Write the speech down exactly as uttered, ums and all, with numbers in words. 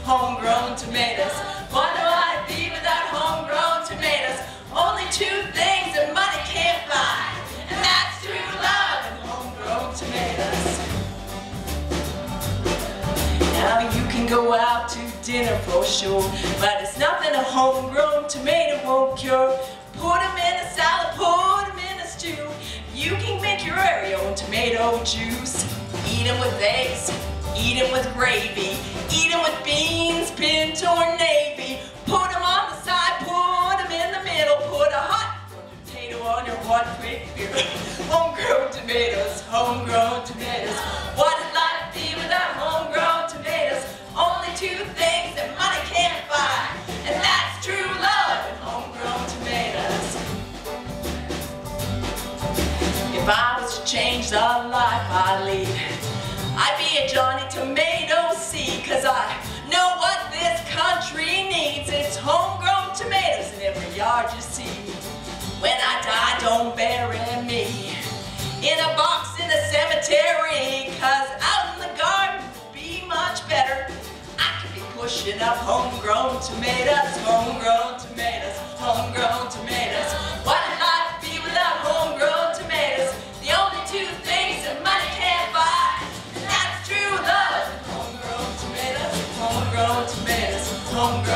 homegrown tomatoes. What do I be without homegrown tomatoes? Only two things that money can't buy, and that's true love and homegrown tomatoes. Now you can go out to dinner for sure, but it's nothing a homegrown tomato won't cure. Put them in a salad, put them in a stew. You can make your very own tomato juice. Eat them with eggs, eat them with gravy, eat them with beans, pinto or navy. Put them on the side, put them in the middle. Put a hot potato on your hot quick beer. Homegrown tomatoes, homegrown tomatoes. What would life be without homegrown tomatoes? Only two things that money can't buy, and that's true love and homegrown tomatoes. If I was to change the life I lead, I'd be a Johnny Tomato Seed, cause I know what this country needs. It's homegrown tomatoes in every yard you see. When I die, don't bury me in a box in a cemetery, cause out in the garden would be much better. I could be pushing up homegrown tomatoes, homegrown tomatoes, homegrown tomatoes. What would life be without homegrown tomatoes? The only two things that money can't buy, and that's true love. Homegrown tomatoes, homegrown tomatoes, homegrown